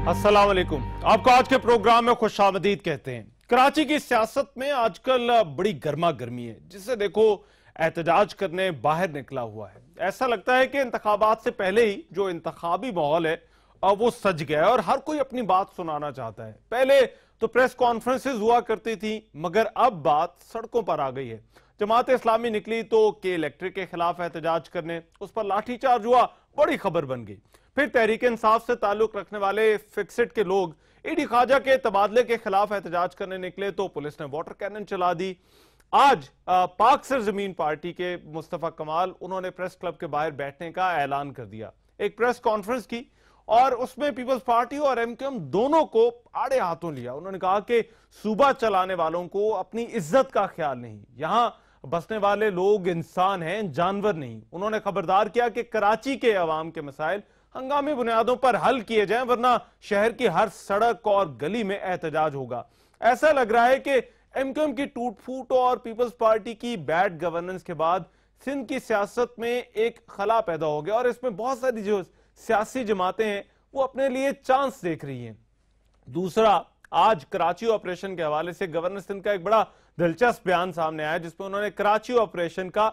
अस्सलाम वालेकुम। आपको आज के प्रोग्राम में खुशामदीद कहते हैं। कराची की सियासत में आजकल बड़ी गर्मा गर्मी है, जिसे देखो एहतजाज करने बाहर निकला हुआ है। ऐसा लगता है कि इंतखाबात से पहले ही जो इंतखाबी माहौल है वो सज गया है और हर कोई अपनी बात सुनाना चाहता है। पहले तो प्रेस कॉन्फ्रेंसेज हुआ करती थी, मगर अब बात सड़कों पर आ गई है। जमात इस्लामी निकली तो के इलेक्ट्रिक के खिलाफ एहतजाज करने, उस पर लाठीचार्ज हुआ, बड़ी खबर बन गई। फिर तहरीक इंसाफ से ताल्लुक रखने वाले फिक्सिट के लोग ईडी ख्वाजा के तबादले के खिलाफ एहतजाज करने निकले तो पुलिस ने वाटर कैनन चला दी। आज पाक सरजमीन पार्टी के मुस्तफा कमाल, उन्होंने प्रेस क्लब के बाहर बैठने का ऐलान कर दिया। एक प्रेस कॉन्फ्रेंस की और उसमें पीपल्स पार्टी और एमक्यूएम दोनों को आड़े हाथों लिया। उन्होंने कहा कि सूबा चलाने वालों को अपनी इज्जत का ख्याल नहीं, यहां बसने वाले लोग इंसान हैं, जानवर नहीं। उन्होंने खबरदार किया कि कराची के अवाम के मसाइल हंगामी बुनियादों पर हल किए जाएं, वरना शहर की हर सड़क और गली में एहतजाज होगा। ऐसा लग रहा है कि एमक्यूएम की टूट फूट और पीपल्स पार्टी की बैड गवर्नेंस के बाद सिंध की सियासत में एक खला पैदा हो गया और इसमें बहुत सारी जो सियासी जमातें हैं वो अपने लिए चांस देख रही हैं। दूसरा, आज कराची ऑपरेशन के हवाले से गवर्नर सिंध का एक बड़ा दिलचस्प बयान सामने आया, जिसमें उन्होंने कराची ऑपरेशन का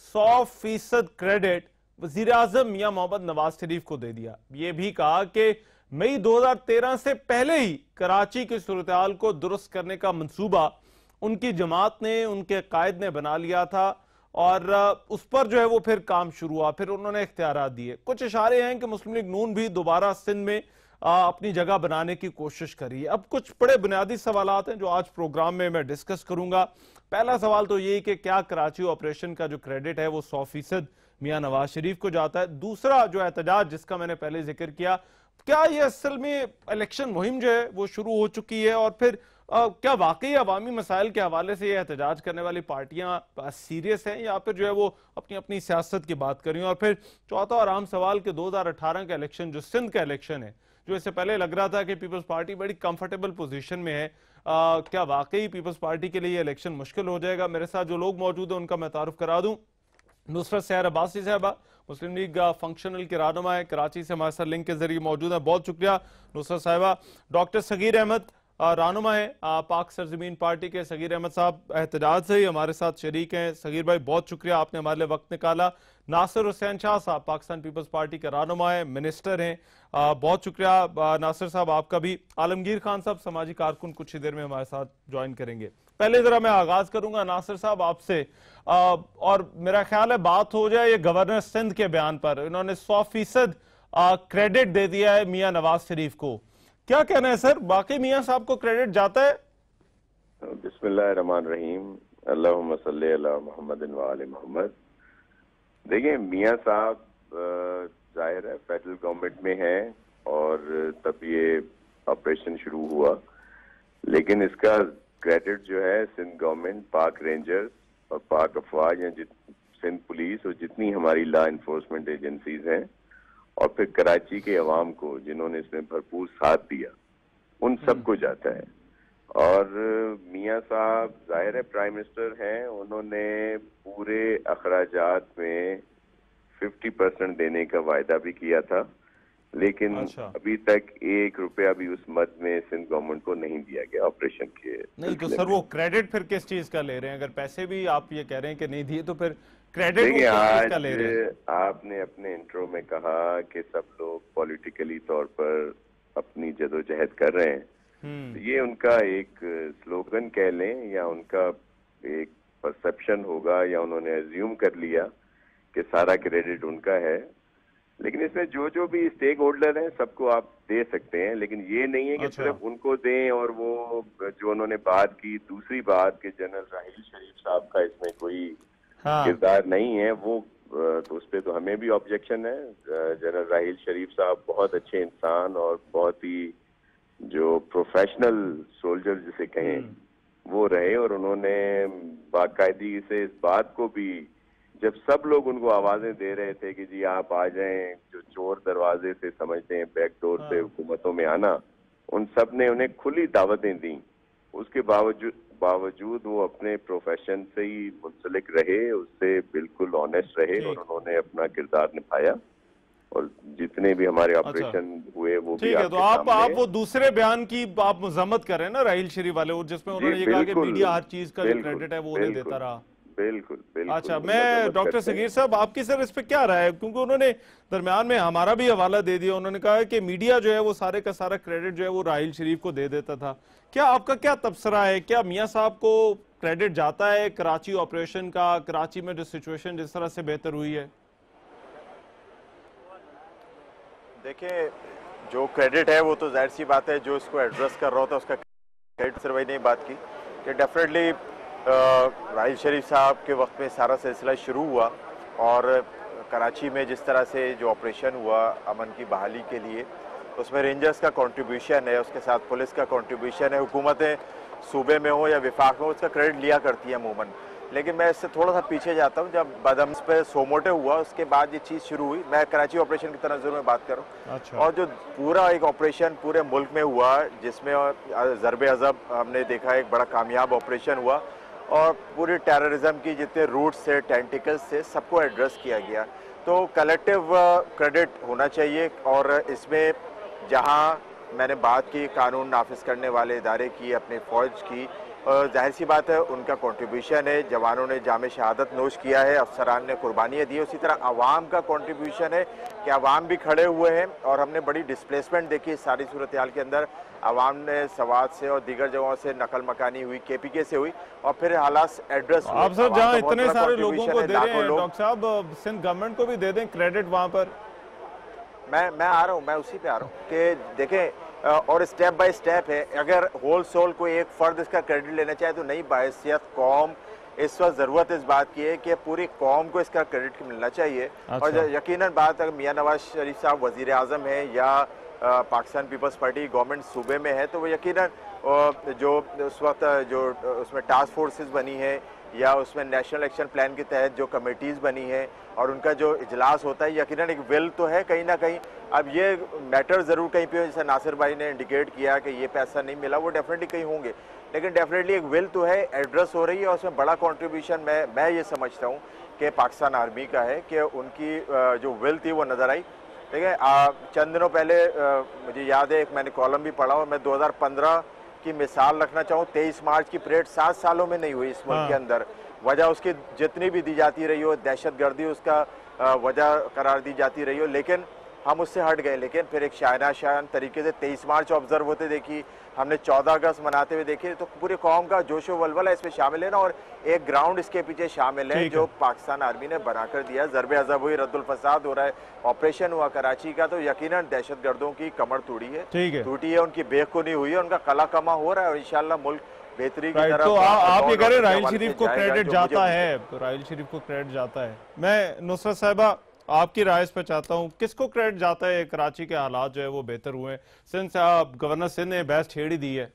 100% क्रेडिट वजीर आजम मियां मोहम्मद नवाज शरीफ को दे दिया। यह भी कहा कि मई 2013 से पहले ही कराची की सूरत-ए-हाल को दुरुस्त करने का मंसूबा उनकी जमात ने, उनके कायद ने बना लिया था और उस पर जो है वो फिर काम शुरू हुआ। फिर उन्होंने इख्तियारात दिए। कुछ इशारे हैं कि मुस्लिम लीग नून भी दोबारा सिंध में अपनी जगह बनाने की कोशिश करी है। अब कुछ बड़े बुनियादी सवालात हैं जो आज प्रोग्राम में मैं डिस्कस करूंगा। पहला सवाल तो यही कि क्या कराची ऑपरेशन का जो क्रेडिट है वो 100% मियां नवाज शरीफ को जाता है। दूसरा, जो एहतजाज जिसका मैंने पहले जिक्र किया, क्या ये असल में इलेक्शन मुहिम जो है वो शुरू हो चुकी है और फिर क्या वाकई अवामी मसाइल के हवाले से ये एहतजाज करने वाली पार्टियां सीरियस हैं या फिर जो है वो अपनी अपनी सियासत की बात कर रही हैं। और फिर चौथा और आम सवाल कि 2018 का इलेक्शन, जो सिंध का इलेक्शन है, जो इससे पहले लग रहा था कि पीपल्स पार्टी बड़ी कंफर्टेबल पोजीशन में है, क्या वाकई पीपल्स पार्टी के लिए इलेक्शन मुश्किल हो जाएगा? मेरे साथ जो लोग मौजूद हैं उनका मैं तारुफ करा दूं। नुसरत सहर अब्बासी साहबा मुस्लिम लीग फंक्शनल के रहनुमा है, कराची से हमारे साथ लिंक के जरिए मौजूद है, बहुत शुक्रिया नुसरत साहबा। डॉक्टर सगीर अहमद रहनुमा है पाक सरजमीन पार्टी के। सगीर अहमद साहब एहतजाज से ही हमारे साथ शरीक हैं। सगीर भाई, बहुत शुक्रिया, आपने हमारे लिए वक्त निकाला। नासिर हुसैन शाह साहब पाकिस्तान पीपल्स पार्टी के रहनुमा है, मिनिस्टर हैं, बहुत शुक्रिया नासिर साहब आपका भी। आलमगीर खान साहब समाजी कारकुन कुछ ही देर में हमारे साथ ज्वाइन करेंगे। पहले जरा मैं आगाज करूंगा नासिर साहब आपसे, और मेरा ख्याल है बात हो जाए ये गवर्नर सिंध के बयान पर। इन्होंने 100% क्रेडिट दे दिया है मियां नवाज शरीफ को। क्या कहना है सर, बाकी मियां साहब को क्रेडिट जाता है? बिस्मिल्लाहिर्रहमानिर्रहीम, अल्लाहुम्मा सल्ली अला मुहम्मदिन व आले मोहम्मद। देखिए, मियां साहब जाहिर है फेडरल गवर्नमेंट में हैं और तब ये ऑपरेशन शुरू हुआ, लेकिन इसका क्रेडिट जो है सिंध गवर्नमेंट, पाक रेंजर्स और पाक अफवाज या सिंध पुलिस और जितनी हमारी लॉ इन्फोर्समेंट एजेंसीज हैं और फिर कराची के अवाम को जिन्होंने इसमें भरपूर साथ दिया, उन सबको जाता है। और मियां साहब जाहिर है प्राइम मिनिस्टर हैं, उन्होंने पूरे अखराजात में 50% देने का वायदा भी किया था, लेकिन अभी तक 1 रुपया भी उस मद में सिंध गवर्नमेंट को नहीं दिया गया ऑपरेशन के। नहीं तो सर, वो क्रेडिट फिर किस चीज का ले रहे हैं? अगर पैसे भी आप ये कह रहे हैं कि नहीं दिए, तो फिर क्रेडिट वो किस चीज का ले रहे हैं? आपने अपने इंट्रो में कहा कि सब लोग पॉलिटिकली तौर पर अपनी जदोजहद कर रहे हैं, तो ये उनका एक स्लोगन कह लें या उनका एक परसेप्शन होगा या उन्होंने अज्यूम कर लिया कि सारा क्रेडिट उनका है। लेकिन इसमें जो जो भी स्टेक होल्डर हैं सबको आप दे सकते हैं, लेकिन ये नहीं है कि सिर्फ उनको दें। और वो जो उन्होंने बात की, दूसरी बात कि जनरल राहील शरीफ साहब का इसमें कोई किरदार नहीं है, वो तो उस पर तो हमें भी ऑब्जेक्शन है। जनरल राहील शरीफ साहब बहुत अच्छे इंसान और बहुत ही जो प्रोफेशनल सोल्जर जिसे कहें वो रहे, और उन्होंने बाकायदगी से इस बात को भी, जब सब लोग उनको आवाजें दे रहे थे कि जी आप आ जाएं, जो चोर दरवाजे से समझते हैं बैकडोर से हुकूमतों में आना, उन सब ने उन्हें खुली दावतें दी। उसके बावजूद वो अपने प्रोफेशन से ही मुंसलिक रहे, उससे बिल्कुल ऑनेस्ट रहे और उन्होंने अपना किरदार निभाया। और जितने भी हमारे ऑपरेशन हुए वो भी ठीक है। तो आप सामने वो दूसरे बयान की आप मजम्मत करें ना राहील शरीफ वाले, और जिसमें उन्होंने ये कहा कि मीडिया हर चीज का जो क्रेडिट है वो उन्हें देता रहा। बिल्कुल बिल्कुल। अच्छा, मैं डॉक्टर सगीर साहब आपकी सर इस पे क्या राय है, क्योंकि उन्होंने दरमियान में हमारा भी हवाला दे दिया। उन्होंने कहा कि मीडिया जो है वो सारे का सारा क्रेडिट जो है वो राहील शरीफ को दे देता था। क्या आपका क्या तबसरा है, क्या मियां साहब को क्रेडिट जाता है कराची ऑपरेशन का, कराची में जो सिचुएशन जिस तरह से बेहतर हुई है? देखिए, जो क्रेडिट है वो तो जाहिर सी बात है, जो इसको एड्रेस कर रहा था उसका क्रेडिट सर वही ने बात की कि डेफिनेटली राहील शरीफ साहब के वक्त में सारा सिलसिला शुरू हुआ और कराची में जिस तरह से जो ऑपरेशन हुआ अमन की बहाली के लिए, उसमें रेंजर्स का कंट्रीब्यूशन है, उसके साथ पुलिस का कंट्रीब्यूशन है। हुकूमतें सूबे में हो या विफाक में हो उसका क्रेडिट लिया करती है अमूमन। लेकिन मैं इससे थोड़ा सा पीछे जाता हूँ, जब बदअमस पे सोमोटे हुआ उसके बाद ये चीज़ शुरू हुई। मैं कराची ऑपरेशन की तनज़ुर में बात करूँ। अच्छा। और जो पूरा एक ऑपरेशन पूरे मुल्क में हुआ जिसमें ज़रबे अज़ब हमने देखा, एक बड़ा कामयाब ऑपरेशन हुआ और पूरी टेररिज्म की जितने रूट्स थे, टेंटिकल्स थे, सबको एड्रेस किया गया। तो कलेक्टिव क्रेडिट होना चाहिए। और इसमें जहाँ मैंने बात की कानून नाफिज करने वाले इदारे की, अपने फ़ौज की, जाहिर सी बात है उनका कंट्रीब्यूशन है। जवानों ने जामे शहादत नोश किया है, अफसरान ने कुर्बानियाँ दी। उसी तरह आवाम का कंट्रीब्यूशन है कि आवाम भी खड़े हुए हैं और हमने बड़ी डिस्प्लेसमेंट देखी इस सारी सूरत हाल के अंदर। आवाम ने सवाद से और दीगर जगहों से नकल मकानी हुई, KPK से हुई और फिर हालात एड्रेस हुए। आप सर जहाँ इतने सारे लोगों को दे रहे हैं डॉक्टर साहब, सिंध गवर्नमेंट को भी दे दें क्रेडिट वहाँ पर। मैं आ रहा हूँ, मैं उसी पे आ रहा हूँ कि देखें और स्टेप बाय स्टेप है। अगर होल सोल कोई एक फर्द इसका क्रेडिट लेना चाहे तो नहीं, बाहैसियत कौम इस वक्त ज़रूरत इस बात की है कि पूरी कौम को इसका क्रेडिट मिलना चाहिए। अच्छा। और यकीनन बात अगर मियां नवाज शरीफ साहब वज़ीर आज़म है या पाकिस्तान पीपल्स पार्टी गवर्नमेंट सूबे में है तो वो यकीनन जो उस वक्त जो उसमें टास्क फोर्सेस बनी है या उसमें नेशनल एक्शन प्लान के तहत जो कमेटीज़ बनी है और उनका जो इजलास होता है, यकीनन एक विल तो है कहीं ना कहीं। अब ये मैटर ज़रूर कहीं पे, जैसे नासिर भाई ने इंडिकेट किया कि ये पैसा नहीं मिला, वो डेफिनेटली कहीं होंगे, लेकिन डेफिनेटली एक विल तो है, एड्रेस हो रही है और उसमें बड़ा कंट्रीब्यूशन मैं ये समझता हूँ कि पाकिस्तान आर्मी का है कि उनकी जो विल थी वो नज़र आई। देखिए चंद दिनों पहले मुझे याद है एक मैंने कॉलम भी पढ़ा और मैं 2015 की मिसाल रखना चाहूँ। 23 मार्च की परेड 7 सालों में नहीं हुई इस मुल्क के अंदर। वजह उसकी जितनी भी दी जाती रही हो, दहशतगर्दी उसका वजह करार दी जाती रही हो, लेकिन हम उससे हट गए। लेकिन फिर एक शान तरीके से 23 मार्च ऑब्जर्व होते देखी, हमने 14 अगस्त मनाते हुए देखी। तो पूरी कौम का जोशो वलवला इसमें शामिल है ना, और एक ग्राउंड इसके पीछे शामिल है जो पाकिस्तान आर्मी ने बनाकर दिया। ज़रबे अज़ब हुई, रद्दुल फसाद हो रहा है, ऑपरेशन हुआ कराची का, तो यकीनन दहशतगर्दों की कमर टूटी है, उनकी बेखुनी हुई है, उनका कला कमा हो रहा है और इंशाल्लाह मुल्क बेहतरी की तरफ। तो आप ये कह रहे हैं राहील शरीफ को क्रेडिट जाता है, तो राहील शरीफ को क्रेडिट जाता है। मैं नुसरत साहिबा आपकी राय इस पर चाहता हूँ, किसको क्रेडिट जाता है कराची के हालात जो है वो बेहतर हुए? सिंध साहब, गवर्नर सिंध ने बहस छेड़ ही दी है।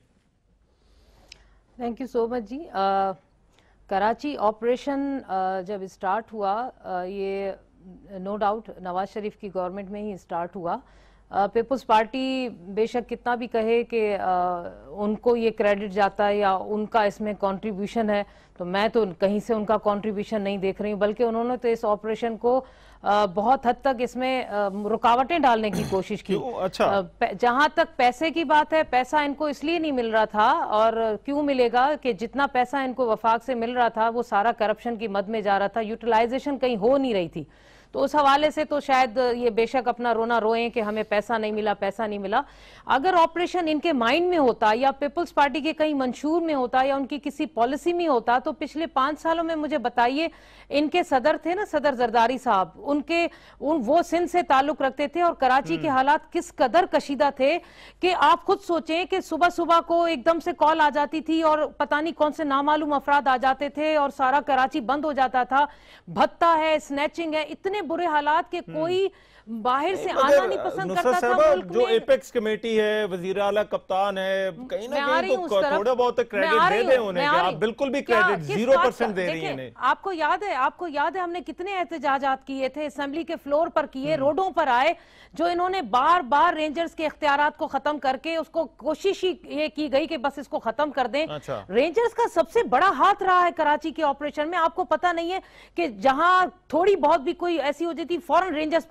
थैंक यू सो मच जी। कराची ऑपरेशन जब स्टार्ट हुआ ये नो डाउट नवाज शरीफ की गवर्नमेंट में ही स्टार्ट हुआ। पीपल्स पार्टी बेशक कितना भी कहे कि उनको ये क्रेडिट जाता है या उनका इसमें कंट्रीब्यूशन है, तो मैं तो कहीं से उनका कंट्रीब्यूशन नहीं देख रही हूँ, बल्कि उन्होंने तो इस ऑपरेशन को बहुत हद तक इसमें रुकावटें डालने की कोशिश की। अच्छा। जहां तक पैसे की बात है, पैसा इनको इसलिए नहीं मिल रहा था और क्यों मिलेगा कि जितना पैसा इनको वफाक से मिल रहा था वो सारा करप्शन की मद में जा रहा था, यूटिलाइजेशन कहीं हो नहीं रही थी। तो उस हवाले से तो शायद ये बेशक अपना रोना रोएं कि हमें पैसा नहीं मिला, पैसा नहीं मिला। अगर ऑपरेशन इनके माइंड में होता या पीपल्स पार्टी के कहीं मंशूर में होता या उनकी किसी पॉलिसी में होता, तो पिछले 5 सालों में मुझे बताइए, इनके सदर थे ना, सदर जरदारी साहब, वो सिंध से ताल्लुक रखते थे और कराची के हालात किस कदर कशीदा थे कि आप खुद सोचें कि सुबह सुबह को एकदम से कॉल आ जाती थी और पता नहीं कौन से नामालूम अफराद आ जाते थे और सारा कराची बंद हो जाता था। भत्ता है, स्नैचिंग है, इतने बुरे हालात के कोई बाहर से आना नहीं पसंद करता था मुल्क में। जो एपेक्स कमेटी है, वजीर आला कप्तान है, कहीं ना कहीं तो थोड़ा बहुत क्रेडिट दे दें उन्हें। आप बिल्कुल भी क्रेडिट 0% दे रही हैं। आपको याद है हमने कितने एहतजाजात किए थे, असेंबली के फ्लोर पर किए, रोडों पर आए, जो इन्होंने बार बार रेंजर्स के इख्तियारात को खत्म करके उसको कोशिश ही ये की गई कि बस इसको खत्म कर दें। अच्छा। रेंजर्स का सबसे बड़ा हाथ रहा है कराची के ऑपरेशन में। आपको पता नहीं है कि जहां थोड़ी बहुत भी कोई ऐसी हो जाती, फौरन रेंजर्स पहुंच जाते, तो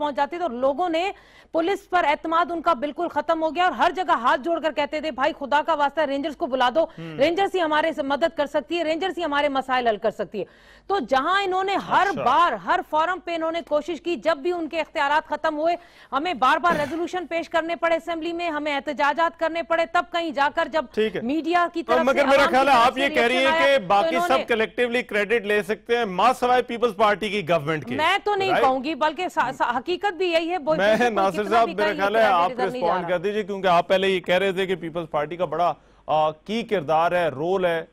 तो लोगों ने पुलिस पर एतमाद उनका बिल्कुल खत्म हो गया और हर जगह हाथ जोड़कर कहते थे भाई खुदा का वास्ता रेंजर्स को बुला दो, रेंजर्स ही हमारे से मदद कर सकती है, रेंजर्स ही हमारे मसाइल हल कर सकती है। तो जहां इन्होंने हर बार हर फोरम पे इन्होंने कोशिश की, जब भी उनके इख्तियारात खत्म हुए हमें बार बार रेजोल्यूशन पेश करने पड़े असेंबली में, हमें एहतजाजात करने पड़े, तब कहीं जाकर जब मीडिया की तरफ मगर मेरा ख्याल है आप ये कह रही हैं कि बाकी सब कलेक्टिवली क्रेडिट ले सकते हैं मां सवाए पीपल्स पार्टी की गवर्नमेंट की। मैं तो नहीं कहूंगी, बल्कि हकीकत भी यही है। मैं नासिर साहब मेरा ख्याल है आप रिस्पॉन्ड कर दीजिए, क्योंकि आप पहले ये कह रहे थे कि पीपल्स पार्टी का बड़ा की किरदार है, रोल है।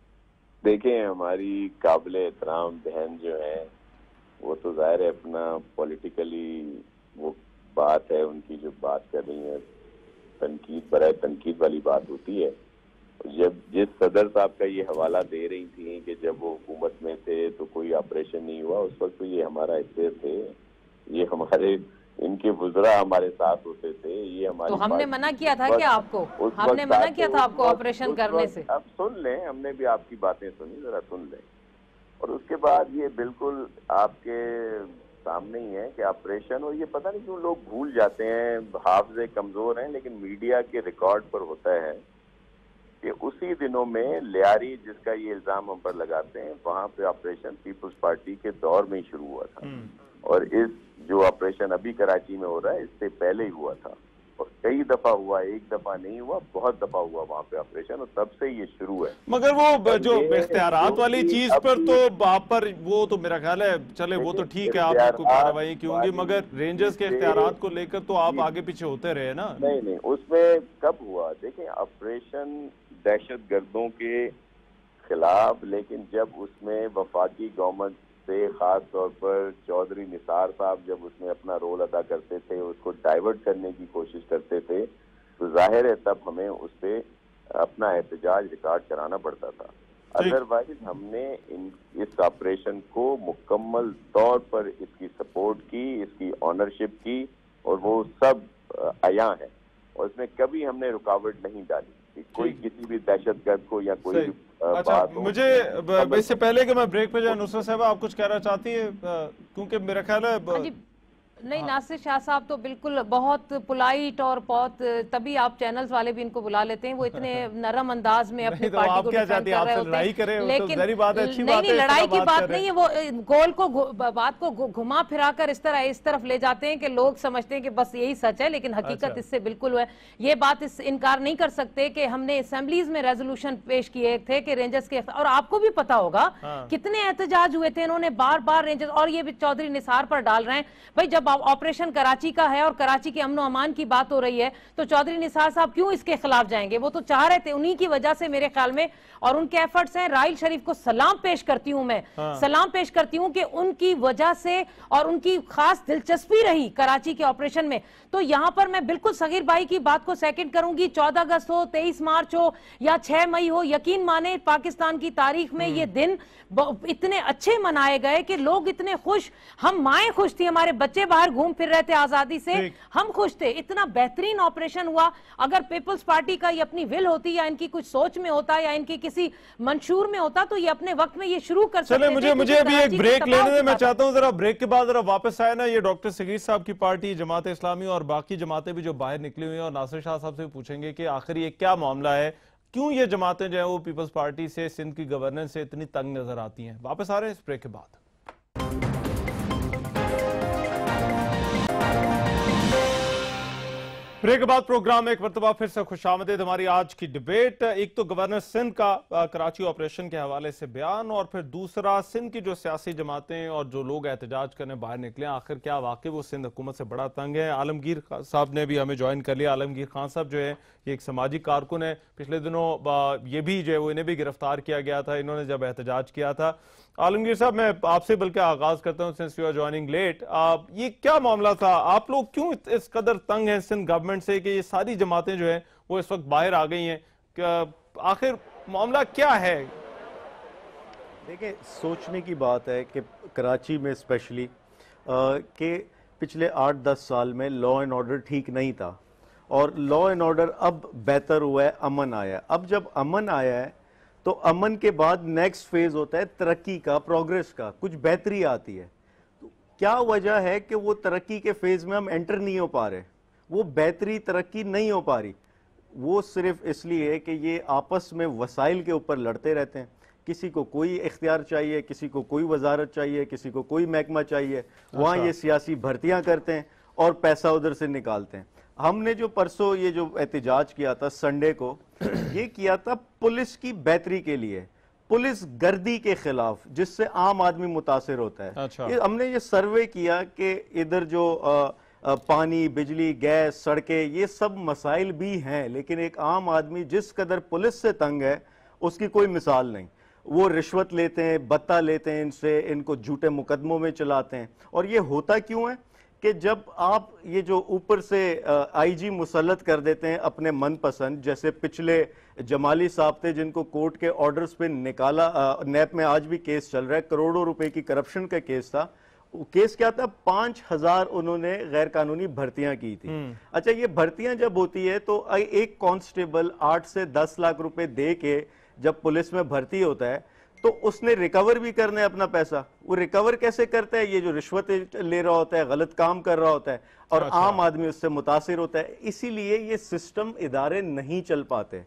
देखिए हमारी काबिले एहतराम बहन जो है वो तो जाहिर है अपना पॉलिटिकली वो बात है, उनकी जो बात कर रही है तनकीद बराए तनकीद वाली बात होती है। जब जिस सदर साहब का ये हवाला दे रही थी कि जब वो हुकूमत में थे तो कोई ऑपरेशन नहीं हुआ, उस वक्त तो ये हमारा हिस्से थे, ये हमारे इनके वुज़रा हमारे साथ होते थे, ये हमारे। तो हमने मना किया था क्या आपको? हमने मना किया था आपको ऑपरेशन करने से? अब सुन लें, हमने भी आपकी बातें सुनी, जरा सुन लें। और उसके बाद ये बिल्कुल आपके सामने ही है कि ऑपरेशन, और ये पता नहीं क्यों लोग भूल जाते हैं, हाफिज़े कमजोर हैं, लेकिन मीडिया के रिकॉर्ड पर होता है कि उसी दिनों में लियारी जिसका ये इल्जाम हम पर लगाते हैं, वहां पे ऑपरेशन पीपल्स पार्टी के दौर में ही शुरू हुआ था। और इस जो ऑपरेशन अभी कराची में हो रहा है इससे पहले ही हुआ था, और कई दफा हुआ, एक दफा नहीं हुआ, बहुत दफा हुआ वहां पे ऑपरेशन, और तब से ये शुरू है। मगर वो जो इख्तियारात वाली चीज पर तो आप पर वो तो मेरा ख्याल है चले, वो तो ठीक है, आप कोई कार्रवाई की होंगी, मगर रेंजर्स के इख्तियारात को लेकर तो आप आगे पीछे होते रहे ना। नहीं, उसमें कब हुआ, देखें ऑपरेशन दहशतगर्दों के खिलाफ, लेकिन जब उसमें वफाकी गवर्नमेंट से खास तौर पर चौधरी निसार साहब जब उसमें अपना रोल अदा करते थे, उसको डाइवर्ट करने की कोशिश करते थे, तो जाहिर है तब हमें उस पर अपना एहतजाज रिकॉर्ड कराना पड़ता था। अदरवाइज हमने इस ऑपरेशन को मुकम्मल तौर पर इसकी सपोर्ट की, इसकी ऑनरशिप की, और वो सब आया है, और इसमें कभी हमने रुकावट नहीं डाली कोई किसी भी दहशतगर्द को या कोई भी अच्छा, मुझे इससे पहले कि मैं ब्रेक पे जाऊं, नुसरत साहब आप कुछ कहना चाहती है? क्योंकि मेरा ख्याल है नहीं, नासिर शाह साहब तो बिल्कुल बहुत पोलाइट और बहुत, तभी आप चैनल्स वाले भी इनको बुला लेते हैं, वो इतने नरम अंदाज में अपनी पार्टी को डिफेंड कर रहे होते हैं। लेकिन नहीं, लड़ाई की बात नहीं है, वो गोल को बात को घुमा फिरा कर इस तरफ ले जाते हैं कि लोग समझते हैं कि बस यही सच है, लेकिन हकीकत इससे बिल्कुल है। ये बात इनकार नहीं कर सकते कि हमने असेंबलीज में रेजोल्यूशन पेश किए थे कि रेंजर्स के, और आपको भी पता होगा कितने एहतजाज हुए थे, इन्होंने बार बार रेंजर्स, और ये भी चौधरी निसार पर डाल रहे हैं भाई, जब ऑपरेशन कराची का है और कराची के अमन अमान की बात हो रही है, तो चौधरी निसार साहब क्यों इसके खिलाफ जाएंगे? वो तो चाह रहे थे, उन्हीं की वजह से मेरे ख्याल में, और उनके एफर्ट्स हैं। राहिल शरीफ को सलाम पेश करती हूं मैं, सलाम पेश करती हूं कि उनकी वजह से और उनकी खास दिलचस्पी रही कराची के ऑपरेशन में। तो यहां पर मैं बिल्कुल सगीर भाई की बात को सेकंड करूंगी, 14 अगस्त हो, 23 मार्च हो या 6 मई हो, यकीन माने पाकिस्तान की तारीख में ये दिन इतने अच्छे मनाए गए कि लोग इतने खुश, हम माएं खुश थी, हमारे बच्चे बाहर घूम फिर रहे थे आजादी से, हम खुश थे, इतना बेहतरीन ऑपरेशन हुआ। अगर पीपल्स पार्टी का ये अपनी विल होती या इनकी कुछ सोच में होता या इनकी किसी मंशूर में होता तो ये अपने वक्त में ये शुरू कर सकते थे। मुझे अभी एक ब्रेक लेने दें, मैं चाहता हूं जरा ब्रेक के बाद जरा वापस आए ना, ये डॉक्टर सगीर साहब की पार्टी, जमात इस्लामी और बाकी जमातें भी जो बाहर निकली हुई हैं, और नासिर शाह साहब से भी पूछेंगे कि आखिर ये क्या मामला है, क्यों ये जमातें जो है वो पीपल्स पार्टी से, सिंध की गवर्नेंस से इतनी तंग नजर आती हैं। वापस आ रहे हैं इस ब्रेक के बाद। ब्रेक के बाद प्रोग्राम में एक मरतबा फिर से खुशामदीद। हमारी आज की डिबेट, एक तो गवर्नर सिंध का कराची ऑपरेशन के हवाले से बयान, और फिर दूसरा सिंध की जो सियासी जमातें और जो लोग एहतजाज करने बाहर निकले, आखिर क्या वाकई वो सिंध हुकूमत से बड़ा तंग है। आलमगीर साहब ने भी हमें ज्वाइन कर लिया। आलमगीर खान साहब जो है ये एक समाजी कारकुन है, पिछले दिनों ये भी जो है वो इन्हें भी गिरफ्तार किया गया था, इन्होंने जब एहतजाज किया था। आलमगीर साहब मैं आपसे बल्कि आगाज करता हूं, since you are joining late, ये क्या मामला था, आप लोग क्यों इस कदर तंग हैं सिंध गवर्नमेंट से कि ये सारी जमातें जो है वो इस वक्त बाहर आ गई हैं, आखिर मामला क्या है? देखिए, सोचने की बात है कि कराची में स्पेशली कि पिछले 8-10 साल में लॉ एंड ऑर्डर ठीक नहीं था, और लॉ एंड ऑर्डर अब बेहतर हुआ है, अमन आया है। अब जब अमन आया है तो अमन के बाद नेक्स्ट फेज होता है तरक्की का, प्रोग्रेस का, कुछ बेहतरी आती है। तो क्या वजह है कि वो तरक्की के फेज में हम एंटर नहीं हो पा रहे, वो बेहतरी तरक्की नहीं हो पा रही? वो सिर्फ इसलिए कि ये आपस में वसाइल के ऊपर लड़ते रहते हैं। किसी को कोई इख्तियार चाहिए, किसी को कोई वजारत चाहिए, किसी को कोई महकमा चाहिए, वहाँ ये सियासी भर्तियां करते हैं और पैसा उधर से निकालते हैं। हमने जो परसों ये जो एहतजाज किया था संडे को, ये किया था पुलिस की बेहतरी के लिए, पुलिस गर्दी के खिलाफ, जिससे आम आदमी मुतासिर होता है। अच्छा। हमने ये सर्वे किया कि इधर जो पानी, बिजली, गैस, सड़कें, ये सब मसाइल भी हैं, लेकिन एक आम आदमी जिस कदर पुलिस से तंग है उसकी कोई मिसाल नहीं। वो रिश्वत लेते हैं, बत्ता लेते हैं इनसे, इनको झूठे मुकदमों में चलाते हैं। और ये होता क्यों है कि जब आप ये जो ऊपर से आईजी मुसल्लत कर देते हैं अपने मनपसंद, जैसे पिछले जमाली साहब थे जिनको कोर्ट के ऑर्डर्स पे निकाला, नैप में आज भी केस चल रहा है, करोड़ों रुपए की करप्शन का केस था। केस क्या था? 5000 उन्होंने गैर कानूनी भर्तियां की थी। अच्छा, ये भर्तियां जब होती है तो एक कांस्टेबल 8 से 10 लाख रुपए दे के जब पुलिस में भर्ती होता है तो उसने रिकवर भी करना है अपना पैसा। वो रिकवर कैसे करता है? ये जो रिश्वत ले रहा होता है, गलत काम कर रहा होता है, और आम आदमी उससे मुतासिर होता है। इसीलिए ये सिस्टम, इदारे नहीं चल पाते।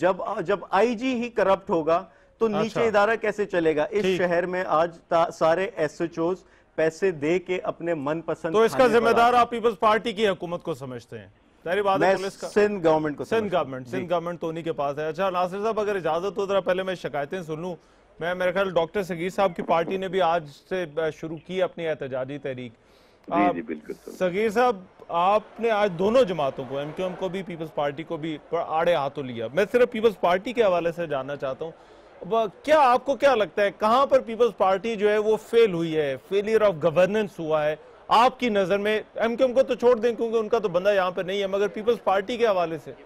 जब आईजी ही करप्ट होगा तो नीचे इदारा कैसे चलेगा? इस शहर में आज सारे एसएचओज पैसे दे के अपने मनपसंद, तो इसका जिम्मेदार आप पीपल्स पार्टी की हुकूमत को समझते हैं? सारी बात है पुलिस का, सिंध गवर्नमेंट को, सिंध गवर्नमेंट तो उन्हीं के पास है। अच्छा नासिर साहब, अगर इजाजत हो जरा पहले मैं शिकायतें सुन लूं। मैं, मेरे ख्याल डॉक्टर सगीर साहब की पार्टी ने भी आज से शुरू की अपनी एहतजाजी तहरीक। जी बिल्कुल सगीर साहब, आपने आज दोनों जमातों को, एमक्यूएम को भी, पीपल्स पार्टी को भी आड़े हाथों लिया। मैं सिर्फ पीपल्स पार्टी के हवाले से जानना चाहता हूँ, क्या आपको क्या लगता है कहां पर पीपल्स पार्टी जो है वो फेल हुई है, फेलियर ऑफ गवर्नेंस हुआ है आपकी नजर में? एमक्यूएम को तो छोड़ दें क्योंकि उनका तो बंदा यहां पर नहीं है, मगर पीपल्स पार्टी के हवाले से।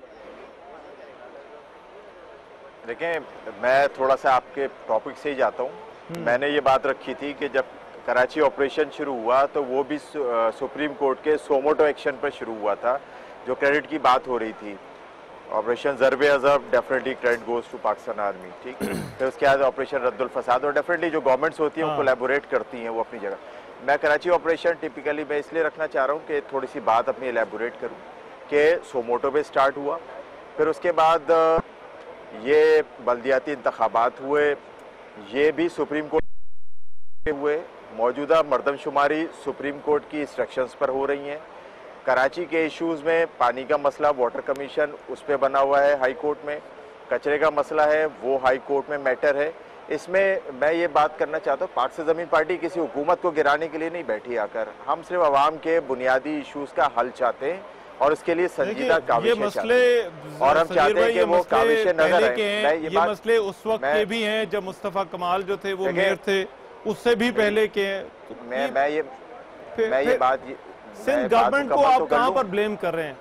देखें, मैं थोड़ा सा आपके टॉपिक से ही जाता हूं। मैंने ये बात रखी थी कि जब कराची ऑपरेशन शुरू हुआ तो वो भी सुप्रीम कोर्ट के सोमोटो एक्शन पर शुरू हुआ था। जो क्रेडिट की बात हो रही थी, operation Zarb-e Azb, definitely credit goes to Pakistan army, ठीक। फिर उसके बाद ऑपरेशन रद्दुल फसाद, और डेफिनेटली जो गवर्नमेंट्स होती हैं वो कोलैबोरेट करती हैं, वो अपनी जगह। मैं कराची ऑपरेशन टिपिकली मैं इसलिए रखना चाह रहा हूँ कि थोड़ी सी बात अपनी एलैबोरेट करूँ कि सोमोटो पे स्टार्ट हुआ, फिर उसके बाद ये बल्दियाती इंतखाबात हुए, ये भी सुप्रीम कोर्ट हुए, मौजूदा मर्दमशुमारी सुप्रीम कोर्ट की इंस्ट्रक्शंस पर हो रही हैं। कराची के इश्यूज़ में पानी का मसला, वाटर कमीशन उस पर बना हुआ है हाई कोर्ट में, कचरे का मसला है वो हाई कोर्ट में मैटर है। इसमें मैं ये बात करना चाहता हूँ, पाक से ज़मीन पार्टी किसी हुकूमत को गिराने के लिए नहीं बैठी आकर, हम सिर्फ आवाम के बुनियादी इश्यूज़ का हल चाहते हैं और उसके लिए संजीदा काविशें चाहते हैं, और हम चाहते हैं कि वो काविशें नजर आए। ये मसले उस वक्त के भी हैं जब मुस्तफा कमाल जो थे वो मेयर थे, उससे भी पहले के हैं। मैं ये बात सिंध गवर्नमेंट को आप कहां पर ब्लेम कर रहे हैं?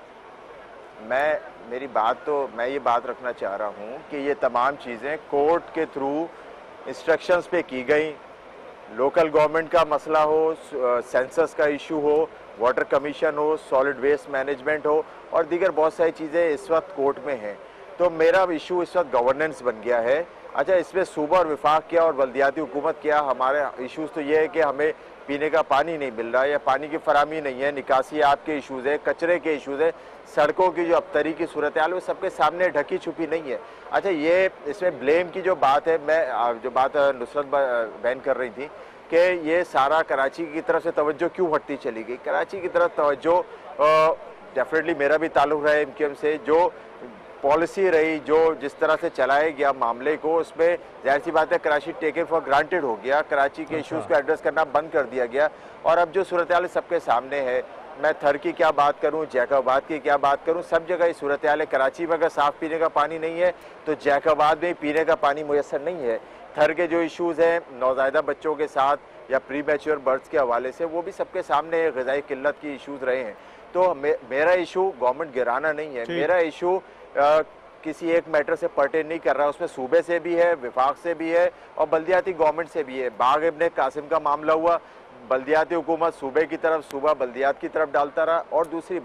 मैं ये बात रखना चाह रहा हूं कि ये तमाम चीजें कोर्ट के थ्रू इंस्ट्रक्शंस पे की गई। लोकल गवर्नमेंट का मसला हो, सेंसस का इशू हो, वाटर कमीशन हो, सॉलिड वेस्ट मैनेजमेंट हो, और दीगर बहुत सारी चीजें इस वक्त कोर्ट में हैं। तो मेरा इशू इस वक्त गवर्नेंस बन गया है। अच्छा, इसमें सूबा और विफाक क्या और बल्दियाती हुकूमत क्या, हमारे इश्यूज़ तो ये है कि हमें पीने का पानी नहीं मिल रहा है या पानी की फराहमी नहीं है, निकासी आपके इश्यूज़ है, कचरे के इश्यूज़ है, सड़कों की जो अबतरी की सूरत हाल वो सबके सामने ढकी छुपी नहीं है। अच्छा, ये इसमें ब्लेम की जो बात है, मैं जो बात नुसरत बयान कर रही थी कि ये सारा कराची की तरफ से तवज्जो क्यों हटती चली गई। कराची की तरफ तवज्जो डेफिनेटली मेरा भी ताल्लुक रहा है एमक्यूएम से, जो पॉलिसी रही, जो जिस तरह से चलाया गया मामले को, उसमें जाहिर सी बात है कराची टेकन फॉर ग्रांटेड हो गया, कराची के इश्यूज़ को एड्रेस करना बंद कर दिया गया। और अब जो सूरत हाल सबके सामने है, मैं थर की क्या बात करूं, जैकाबाद की क्या बात करूं, सब जगह ये सूरत हाल है। कराची में अगर साफ़ पीने का पानी नहीं है तो जैकाबाद में पीने का पानी मुयसर नहीं है। थर के जो इश्यूज़ हैं नौज़ायदा बच्चों के साथ या प्री मैच्योर बर्थ्स के हवाले से, वो भी सबके सामने ग़िज़ाई किल्लत की इश्यूज़ रहे हैं। तो मेरा इशू गवर्नमेंट गिराना नहीं है, मेरा इशू किसी एक मैटर से पर्टेन नहीं कर रहा, उसमें सूबे से भी है, विफाक से भी है और बल्दियाती गवर्नमेंट से भी है। बाग इब्ने कासिम का मामला हुआ, बल्दियाती हुकूमत सूबे की तरफ, सूबा बल्दियात की तरफ डालता रहा। और दूसरी बात,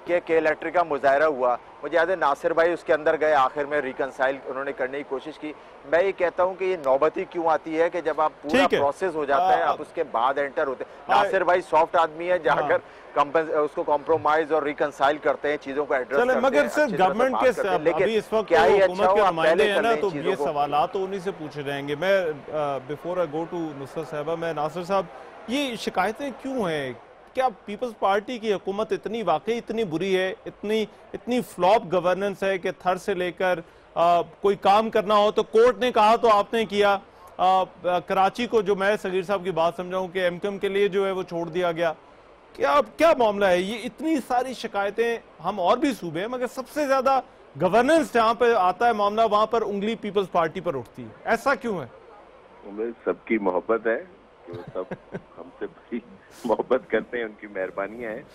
के इलेक्ट्रिक का मुजाहरा हुआ, मुझे याद है नासिर भाई उसके अंदर गए, आखिर में रिकनसाइल उन्होंने करने की कोशिश की। मैं ये कहता हूँ कि ये नौबती क्यों आती है कि जब आप पूरा प्रोसेस हो जाता है आप उसके बाद एंटर होते हैं। नासिर भाई सॉफ्ट आदमी है, जाकर उसको कॉम्प्रोमाइज और रिकनसाइल करते हैं, चीजों को एड्रेस करते हैं। मगर सर गवर्नमेंट के अभी इस वक्त क्या ही हुकूमत अच्छा के हो, आप नुमाइंदे पहले हैं ना, कर तो लें ये चीजों को। सवालात तो उन्हीं से पूछे जाएंगे। मैं before I go to Nusrat साहबा, मैं नासिर साहब, ये शिकायतें क्यों हैं? क्या पीपल्स पार्टी की हुकूमत इतनी वाकई इतनी बुरी है, इतनी फ्लॉप गवर्नेंस है कि थर से लेकर कोई काम करना हो तो कोर्ट ने कहा तो आपने किया, कराची को जो मैं सगीर साहब की बात समझाऊं कि एमकेएम के लिए जो है वो छोड़ दिया गया, क्या मामला है? ये इतनी सारी शिकायतें, हम और भी सूबे हैं मगर सबसे ज्यादा गवर्नेंस जहां पे आता है मामला वहां पर उंगली पीपल्स पार्टी पर उठती है, ऐसा क्यों है? सबकी मोहब्बत है, जो सब हमसे बड़ी मोहब्बत करते हैं, उनकी मेहरबानियां हैं।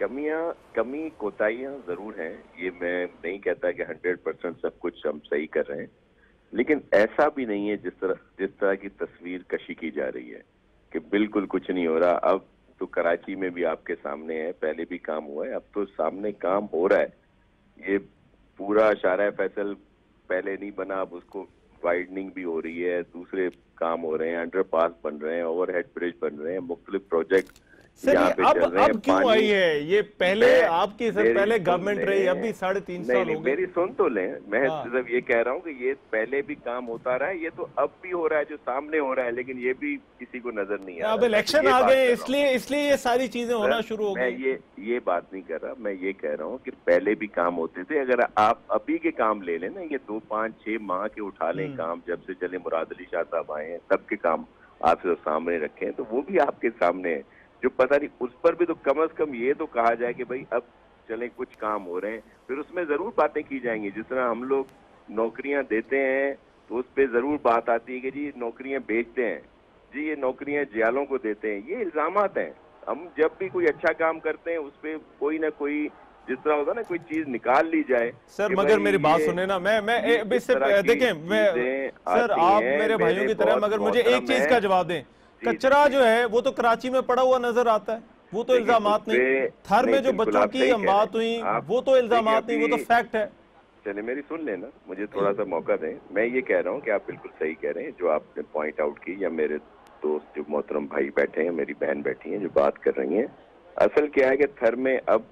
कमी कोताहियां जरूर हैं, ये मैं नहीं कहता कि 100% सब कुछ हम सही कर रहे हैं, लेकिन ऐसा भी नहीं है जिस तरह की तस्वीर कशी की जा रही है कि बिल्कुल कुछ नहीं हो रहा। अब तो कराची में भी आपके सामने है, पहले भी काम हुआ है, अब तो सामने काम हो रहा है। ये पूरा शारा फैसल पहले नहीं बना, अब उसको वाइडनिंग भी हो रही है, दूसरे काम हो रहे हैं, अंडरपास बन रहे हैं, ओवरहेड ब्रिज बन रहे हैं, मुख्तलिफ प्रोजेक्ट यहाँ पे चल रहे हैं। अब क्यों आई है ये? पहले आपकी सर पहले गवर्नमेंट रही, अभी 3.5 साल हो गए। मेरी सुन तो लें, मैं सिर्फ ये कह रहा हूँ कि ये पहले भी काम होता रहा है, ये तो अब भी हो रहा है, जो सामने हो रहा है, लेकिन ये भी किसी को नजर नहीं आ रहा। अब इलेक्शन आ गए इसलिए ये सारी चीजें होना शुरू हो गई। मैं ये बात नहीं कर रहा, मैं ये कह रहा हूँ कि पहले भी काम होते थे। अगर आप अभी के काम ले लें ना, ये 2, 5, 6 माह के उठा लें काम, जब से चले मुराद अली शाह साहब आए हैं, तब के काम आपसे सामने रखे हैं, तो वो भी आपके सामने है। जो पता नहीं, उस पर भी तो कम से कम ये तो कहा जाए कि भाई अब चले कुछ काम हो रहे हैं, फिर उसमें जरूर बातें की जाएंगी। जिस तरह हम लोग नौकरियां देते हैं तो उस पर जरूर बात आती है कि जी नौकरियां बेचते हैं, जी ये नौकरियां जियालों को देते हैं, ये इल्जामात हैं। हम जब भी कोई अच्छा काम करते हैं उस पर कोई ना कोई, जिस तरह होता ना, कोई चीज निकाल ली जाए। सर मगर मेरी बात सुने ना, मैं इससे देखें, मैं सर आप मेरे भाइयों की तरह, मगर मुझे एक चीज का जवाब दें। कचरा जो है वो तो कराची में पड़ा हुआ नजर आता है, वो तो इल्जामात नहीं। थर में जो बच्चों की हम बात हुई वो तो इल्जामात नहीं, वो तो फैक्ट है। चले मेरी सुन लेना, मुझे थोड़ा सा मौका दें। मैं ये कह रहा हूँ कि आप बिल्कुल सही कह रहे हैं, जो आपने पॉइंट आउट की, या मेरे दोस्त जो मोहतरम भाई बैठे हैं, मेरी बहन बैठी हैं जो बात कर रही हैं। असल क्या है कि थर में अब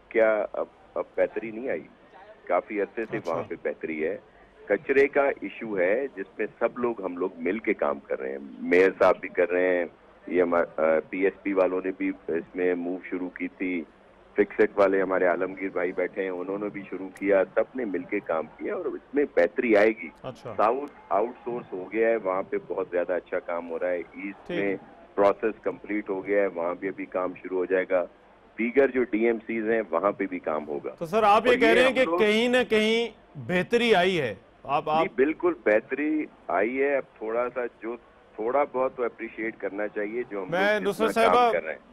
बेहतरी नहीं आई, काफी अरसे से वहाँ पे बेहतरी है। कचरे का इशू है जिसमें सब लोग, हम लोग मिल के काम कर रहे हैं। मेयर साहब भी कर रहे हैं, ये पीएसपी वालों ने भी इसमें मूव शुरू की थी, फिक्सेट वाले हमारे आलमगीर भाई बैठे हैं, उन्होंने भी शुरू किया, सबने मिलके काम किया और इसमें बेहतरी आएगी। साउथ आउटसोर्स हो गया है, वहाँ पे बहुत ज्यादा अच्छा काम हो रहा है। ईस्ट में प्रोसेस कंप्लीट हो गया है, वहाँ भी अभी काम शुरू हो जाएगा। दीगर जो डीएमसीज हैं वहाँ पे भी काम होगा। तो सर आप ये कह रहे हैं कि कहीं ना कहीं बेहतरी आई है? आप बिल्कुल बेहतरी आई है। अब थोड़ा सा जो थोड़ा बहुत तो अप्रिशिएट करना चाहिए जो हम मैं नुसरत साहिबा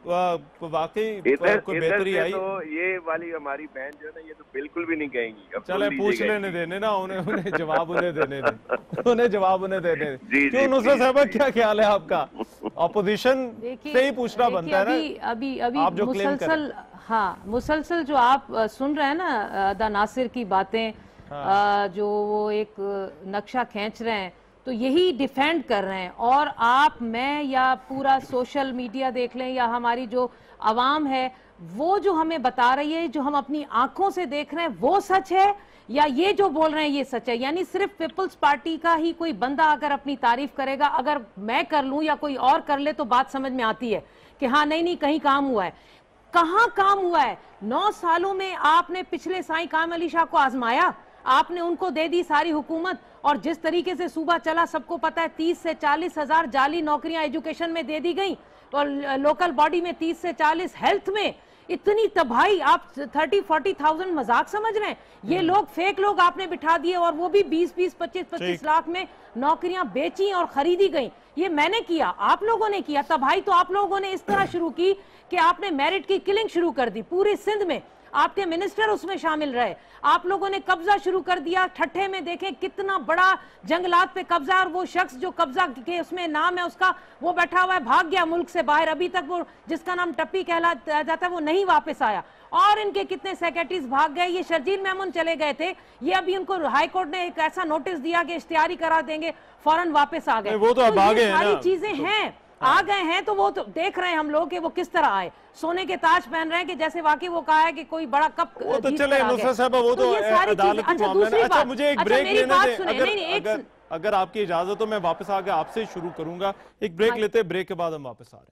वाकई कोई बेहतरी आई तो ये वाली हमारी बहन जो है ना, ये तो बिल्कुल भी नहीं कहेंगी। चले पूछ लेने देने ना, उन्हें जवाब उन्हें देने दे, उन्हें जवाब उन्हें देने दे। क्यों नुसरत साहिबा, क्या ख्याल है आपका? ऑपोजिशन से ही पूछना बनता है ना। अभी मुसलसल, हाँ मुसलसल जो आप सुन रहे हैं ना अदा नासिर की बातें, जो वो एक नक्शा खींच रहे हैं, तो यही डिफेंड कर रहे हैं। और आप, मैं, या पूरा सोशल मीडिया देख लें, या हमारी जो आवाम है वो जो हमें बता रही है, जो हम अपनी आंखों से देख रहे हैं, वो सच है या ये जो बोल रहे हैं ये सच है? यानी सिर्फ पीपल्स पार्टी का ही कोई बंदा अगर अपनी तारीफ करेगा, अगर मैं कर लूं या कोई और कर ले, तो बात समझ में आती है कि हाँ नहीं कहीं काम हुआ है। कहाँ काम हुआ है? 9 सालों में आपने पिछले साईं कायम अली शाह को आजमाया, आपने उनको दे दी सारी हुकूमत, और जिस तरीके से सूबा चला सबको पता है। 30 से 40 हजार जाली नौकरियां एजुकेशन में दे दी गई, और लोकल बॉडी में 30 से 40, हेल्थ में इतनी तबाही। आप 30-40,000 मजाक समझ रहे हैं? ये लोग फेक लोग आपने बिठा दिए, और वो भी 20-20, 25-25 लाख में नौकरियां बेची और खरीदी गई। ये मैंने किया, आप लोगों ने किया। तबाही तो आप लोगों ने इस तरह शुरू की कि आपने मेरिट की किलिंग शुरू कर दी पूरी सिंध में, आपके मिनिस्टर उसमें शामिल रहे। आप लोगों ने कब्जा शुरू कर दिया। ठट्ठे में देखें कितना बड़ा जंगलात पे कब्जा, और वो शख्स जो कब्जा के उसमें नाम है उसका, वो बैठा हुआ है, भाग गया मुल्क से बाहर। अभी तक वो जिसका नाम टप्पी कहला जाता है वो नहीं वापस आया। और इनके कितने सेक्रेटरीज भाग गए। ये शर्जील मेमन चले गए थे, ये अभी उनको हाई कोर्ट ने एक ऐसा नोटिस दिया कि इश्तिहारी करा देंगे, फौरन वापस आ गए। वो तो अब आ गए हैं ना, सारी चीजें हैं, आ गए हैं, तो वो तो देख रहे हैं हम लोग कि वो किस तरह आए, सोने के ताज पहन रहे हैं कि जैसे वाकई वो कहा है कि कोई बड़ा कप वो तो चले नुसरत साहब, वो तो अदालती मामला है। अच्छा मुझे एक ब्रेक लेने दें, अगर आपकी इजाजत हो मैं वापस आके आपसे शुरू करूंगा। एक ब्रेक लेते हैं, ब्रेक के बाद हम वापस आ रहे हैं।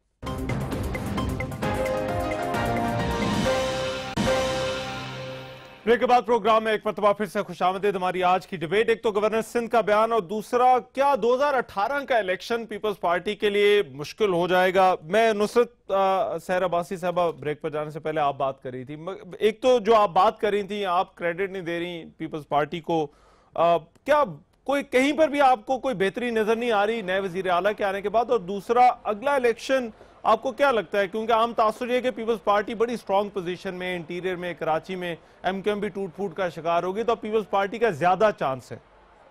ब्रेक के बाद प्रोग्राम में एक मरतबा फिर से खुशामदीद। हमारी आज की डिबेट, एक तो गवर्नर सिंध का बयान और दूसरा क्या 2018 का इलेक्शन पीपल्स पार्टी के लिए मुश्किल हो जाएगा। मैं नुसरत सहर अब्बासी साहबा, ब्रेक पर जाने से पहले आप बात कर रही थी, एक तो जो आप बात कर रही थी, आप क्रेडिट नहीं दे रही पीपल्स पार्टी को, क्या कोई कहीं पर भी आपको कोई बेहतरी नजर नहीं आ रही नए वजीर आला के आने के बाद? और दूसरा, अगला इलेक्शन आपको क्या लगता है, क्योंकि आम तासुर है कि पीपल्स पार्टी बड़ी स्ट्रांग पोजीशन में, इंटीरियर में, कराची में एमक्यूएम भी टूट फूट का शिकार होगी, तो पीपल्स पार्टी का ज्यादा चांस है?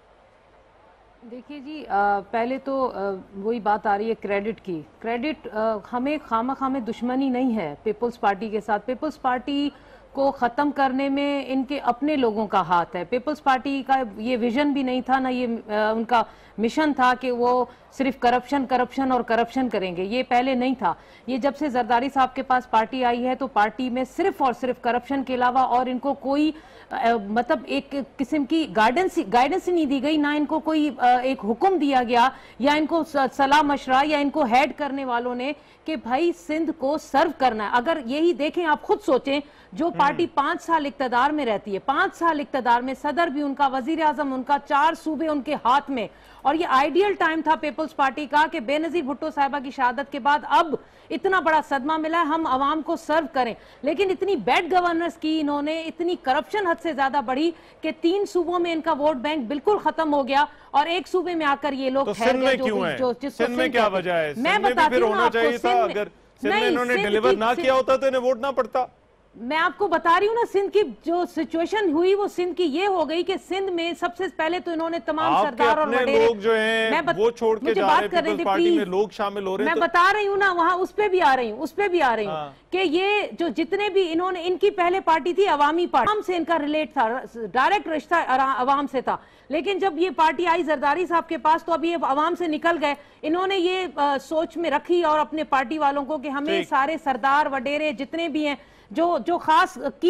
देखिए जी, पहले तो वही बात आ रही है क्रेडिट की। क्रेडिट हमें खामखा में दुश्मनी नहीं है पीपल्स पार्टी के साथ। पीपल्स पार्टी को खत्म करने में इनके अपने लोगों का हाथ है। पीपल्स पार्टी का ये विजन भी नहीं था, ना ये उनका मिशन था कि वो सिर्फ करप्शन और करप्शन करेंगे, ये पहले नहीं था। ये जब से जरदारी साहब के पास पार्टी आई है तो पार्टी में सिर्फ और सिर्फ करप्शन के अलावा और इनको कोई मतलब एक किस्म की गाइडेंस ही नहीं दी गई, ना इनको कोई एक हुक्म दिया गया या इनको सलाह मशरा या इनको हेड करने वालों ने कि भाई सिंध को सर्व करना है। अगर यही देखें, आप खुद सोचें, जो पार्टी 5 साल इक्तदार में रहती है, 5 साल इक्तदार में, सदर भी उनका, वजीर आजम उनका, 4 सूबे उनके हाथ में, और ये आइडियल टाइम था पीपल्स पार्टी का कि बेनजीर भुट्टो साहिबा की शहादत के बाद अब इतना बड़ा सदमा मिला है, हम अवाम को सर्व करें। लेकिन इतनी बैड गवर्नेंस की इन्होंने, इतनी करप्शन हद से ज्यादा बढ़ी कि 3 सूबों में इनका वोट बैंक बिल्कुल खत्म हो गया और एक सूबे में आकर ये लोग ठहर गए। सिंध में क्या वजह है? मैं बताती हूँ आपको, अगर सिंध में इन्होंने डिलीवर ना किया होता तो इन्हें वोट ना पड़ता। मैं आपको बता रही हूँ ना, सिंध की जो सिचुएशन हुई वो सिंध की ये हो गई कि सिंध में सबसे पहले तो इन्होंने तमाम सरदार और वडेरे लोग जो हैं वो छोड़ के जा रहे हैं, पार्टी में लोग शामिल हो रहे हैं। मैं बता रही हूँ ना, वहां उस पे भी आ रही हूँ कि ये जो जितने भी इन्होंने, इनकी पहले पार्टी थी अवामी पार्टी, आवाम से इनका रिलेट था, डायरेक्ट रिश्ता अवाम से था। लेकिन जब ये पार्टी आई जरदारी साहब के पास तो अभी ये अवाम से निकल गए। इन्होंने ये सोच में रखी और अपने पार्टी वालों को कि हमें सारे सरदार वडेरे जितने भी हैं जो खास की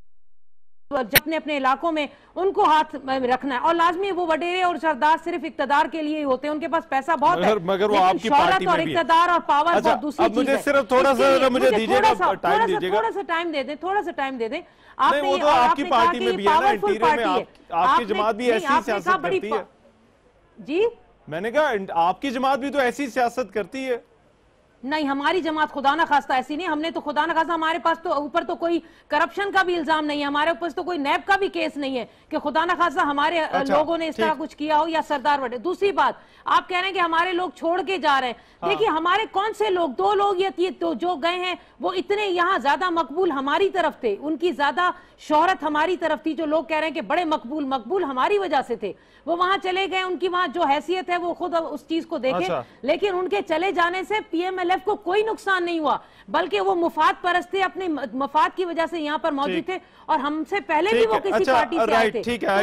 अपने अपने इलाकों में उनको हाथ में रखना है, और लाजमी वो वडेरे और सरदार सिर्फ इक्तदार के लिए ही होते हैं, उनके पास पैसा बहुत है, मगर वो आपकी पार्टी में भी है। इक्तदार और पावर बहुत दूसरी चीज है। मुझे सिर्फ थोड़ा सा मुझे दीजिएगा, थोड़ा सा टाइम दे दें, थोड़ा सा टाइम दे दें। आपने तो आपकी पार्टी में भी है ना, इंटीरियर में आपकी जमात भी ऐसी सियासत करती है जी। मैंने कहा आपकी जमात भी तो ऐसी सियासत करती है। नहीं, हमारी जमात खुदा ना खास्ता ऐसी नहीं, हमने तो खुदा ना खास्ता, हमारे पास तो ऊपर तो कोई करप्शन का भी इल्जाम नहीं है, हमारे ऊपर तो कोई नैब का भी केस नहीं है कि खुदा ना खास्ता हमारे लोगों ने इस तरह कुछ किया हो या सरदार वडे। दूसरी बात, आप कह रहे हैं कि हमारे लोग छोड़ के जा रहे हैं। देखिए हमारे कौन से लोग, 2 लोग या तो जो गए हैं वो इतने यहाँ ज्यादा मकबूल हमारी तरफ थे, उनकी ज्यादा शोहरत हमारी तरफ थी, जो लोग कह रहे हैं कि बड़े मकबूल हमारी वजह से थे, वो वहां चले गए, उनकी वहां जो हैसियत है वो खुद उस चीज को देखें। लेकिन उनके चले जाने से पीएमएलएफ को कोई नुकसान नहीं हुआ, बल्कि वो मुफाद परस्त थे, अपने मफाद की वजह से यहाँ पर मौजूद थे, और हमसे पहले भी वो किसी पार्टी से आए थे। ठीक है,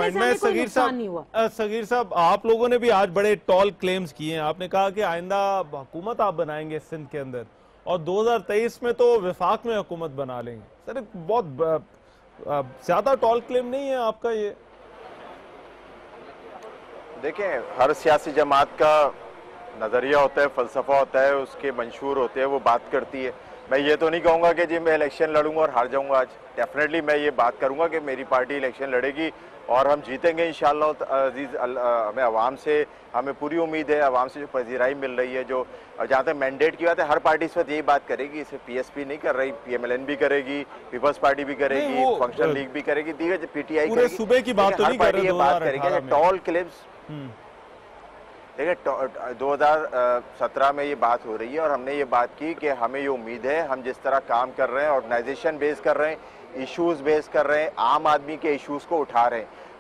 सगीर साहब, आप लोगों ने भी आज बड़े टॉल क्लेम्स किए हैं। आपने कहा कि आइंदा हुकूमत आप बनाएंगे सिंध के अंदर और 2023 में तो विफाक में हुकूमत बना लेंगे। सर एक बहुत ज्यादा टॉल क्लेम नहीं है आपका ये? देखें, हर सियासी जमात का नज़रिया होता है, फ़लसफ़ा होता है, उसके मंशूर होते हैं, वो बात करती है। मैं ये तो नहीं कहूँगा कि जी मैं इलेक्शन लड़ूंगा और हार जाऊँगा आज। डेफिनेटली मैं ये बात करूँगा कि मेरी पार्टी इलेक्शन लड़ेगी और हम जीतेंगे इंशाअल्लाह अज़ीज़। हमें आवाम से, हमें पूरी उम्मीद है, आवाम से जो पजीराई मिल रही है, जो जहाँ तक मैंडेट की बात है, हर पार्टी इस वक्त यही बात करेगी। इसे पीएसपी नहीं कर रही, पीएमएलएन भी करेगी, पीपल्स पार्टी भी करेगी, फंक्शनल लीग भी करेगी, दीगर पीटीआई करेगी, सूबे की बात तो नहीं कर रहे, ये बात करेगी। टॉल क्लिप्स देखिए, 2017 में ये बात हो रही है और हमने ये बात की कि हमें ये उम्मीद है, हम जिस तरह काम कर रहे हैं, ऑर्गेनाइजेशन बेस कर रहे हैं, इश्यूज बेस कर रहे हैं, आम आदमी के इश्यूज को उठा रहे हैं,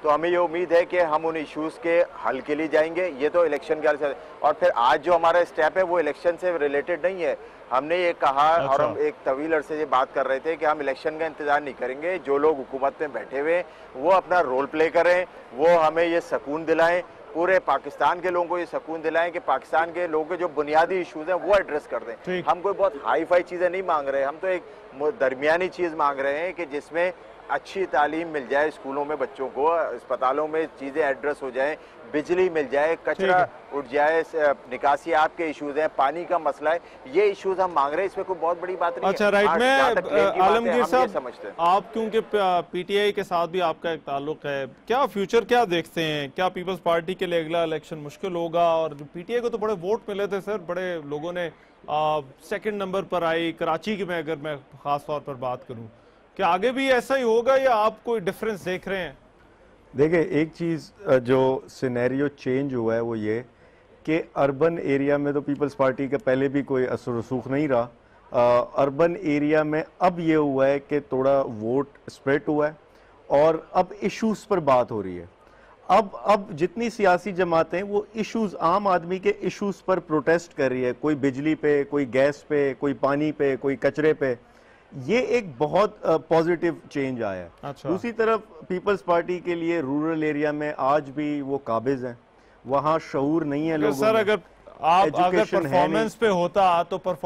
तो हमें ये उम्मीद है कि हम उन इश्यूज़ के हल के लिए जाएंगे। ये तो इलेक्शन के हल से, और फिर आज जो हमारा स्टेप है वो इलेक्शन से रिलेटेड नहीं है। हमने ये कहा और हम एक तवील अरसे से बात कर रहे थे कि हम इलेक्शन का इंतजार नहीं करेंगे। जो लोग हुकूमत में बैठे हुए वो अपना रोल प्ले करें, वो हमें ये सुकून दिलाएं, पूरे पाकिस्तान के लोगों को ये सुकून दिलाएं कि पाकिस्तान के लोगों के जो बुनियादी इश्यूज हैं वो एड्रेस कर दें। हम कोई बहुत हाई फाई चीज़ें नहीं मांग रहे, हम तो एक दरमियानी चीज़ मांग रहे हैं कि जिसमें अच्छी तालीम मिल जाए स्कूलों में बच्चों को, अस्पतालों में चीज़ें एड्रेस हो जाएं, बिजली मिल जाए, कचरा उठ जाए, निकासी आपके इश्यूज हैं, पानी का मसला है, ये इश्यूज हम मांग रहे हैं। इसमें कोई बहुत बड़ी बात नहीं अच्छा, है। राइट। मैं आलमगीर साहब, समझते हैं आप क्योंकि पीटीआई के साथ भी आपका एक ताल्लुक है, क्या फ्यूचर क्या देखते हैं? क्या पीपल्स पार्टी के लिए अगला इलेक्शन मुश्किल होगा? और पीटीआई को तो बड़े वोट मिले थे सर, बड़े लोगों ने सेकंड नंबर पर आई कराची की, अगर मैं खास तौर पर बात करूं, क्या आगे भी ऐसा ही होगा या आप कोई डिफरेंस देख रहे हैं? देखिए, एक चीज़ जो सिनेरियो चेंज हुआ है वो ये कि अर्बन एरिया में तो पीपल्स पार्टी का पहले भी कोई असर रसूख नहीं रहा। अर्बन एरिया में अब ये हुआ है कि थोड़ा वोट स्प्रेड हुआ है और अब इश्यूज़ पर बात हो रही है। अब जितनी सियासी जमातें हैं वो इश्यूज़, आम आदमी के इश्यूज़ पर प्रोटेस्ट कर रही है, कोई बिजली पे, कोई गैस पे, कोई पानी पे, कोई कचरे पे। ये एक बहुत पॉजिटिव चेंज आया है। अच्छा। दूसरी तरफ पीपल्स पार्टी के लिए रूरल एरिया में आज भी वो काबिज हैं, वहाँ शऊर नहीं है लोगों सर, में। अगर परफॉर्मेंस पे होता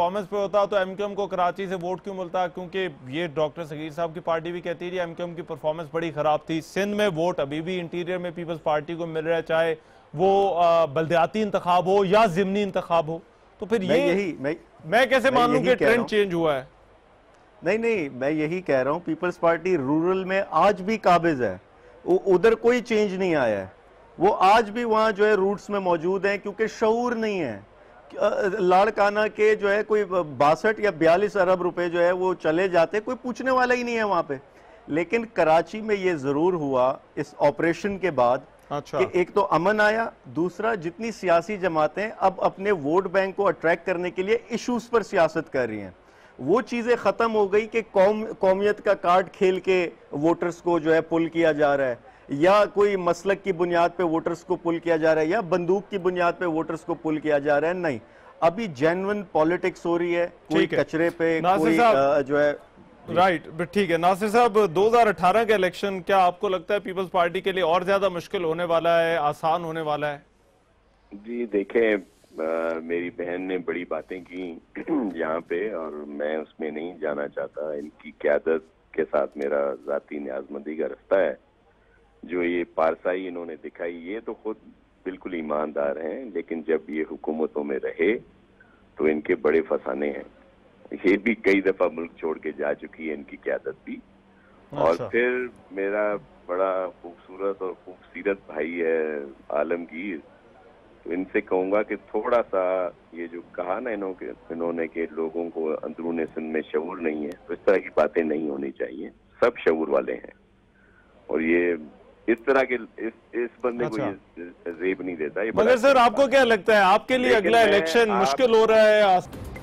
तो एमक्यूएम को कराची से वोट क्यों मिलता? क्योंकि ये डॉक्टर सगीर साहब की पार्टी भी कहती है एमक्यूएम की परफॉर्मेंस बड़ी खराब थी। सिंध में वोट अभी भी इंटीरियर में पीपल्स पार्टी को मिल रहा है, चाहे वो बल्दियाती इंतखाब हो या जिमनी इंतखाब हो। तो फिर मैं कैसे मान लूं कि ट्रेंड चेंज हुआ है? नहीं, मैं यही कह रहा हूँ, पीपल्स पार्टी रूरल में आज भी काबिज है, उधर कोई चेंज नहीं आया है, वो आज भी वहाँ जो है रूट्स में मौजूद हैं, क्योंकि शऊर नहीं है। लाड़काना के जो है कोई 62 या 42 अरब रुपए जो है वो चले जाते, कोई पूछने वाला ही नहीं है वहाँ पे। लेकिन कराची में ये जरूर हुआ इस ऑपरेशन के बाद। अच्छा। कि एक तो अमन आया, दूसरा जितनी सियासी जमातें अब अपने वोट बैंक को अट्रैक्ट करने के लिए इश्यूज पर सियासत कर रही हैं, वो चीजें खत्म हो गई कि कौमियत का कार्ड खेल के वोटर्स को जो है पुल किया जा रहा है, या कोई मसलक की बुनियाद पे वोटर्स को पुल किया जा रहा है, या बंदूक की बुनियाद पे वोटर्स को पुल किया जा रहा है। नहीं, अभी जेन्युइन पॉलिटिक्स हो रही है, कोई कचरे पे, कोई जो है। राइट, ठीक है नासिर साहब, 2018 का इलेक्शन क्या आपको लगता है पीपल्स पार्टी के लिए और ज्यादा मुश्किल होने वाला है, आसान होने वाला है? जी देखें, मेरी बहन ने बड़ी बातें की यहाँ पे, और मैं उसमें नहीं जाना चाहता। इनकी क़यादत के साथ मेरा ज़ाती न्याज़मंदी का रिश्ता है। जो ये पारसाई इन्होंने दिखाई, ये तो खुद बिल्कुल ईमानदार हैं, लेकिन जब ये हुकूमतों में रहे तो इनके बड़े फसाने हैं। ये भी कई दफा मुल्क छोड़ के जा चुकी है इनकी क़यादत भी। और फिर मेरा बड़ा खूबसूरत और खूबसीरत भाई है आलमगीर, तो इनसे कहूंगा कि थोड़ा सा ये जो कहा ना इन्होंने कि लोगों को अंदरूनी सिंध में शऊर नहीं है, तो इस तरह की बातें नहीं होनी चाहिए। सब शऊर वाले हैं, और ये इस तरह के इस बंदे को ये जेब नहीं देता। मगर सर, आपको क्या लगता है आपके लिए अगला इलेक्शन मुश्किल हो रहा है?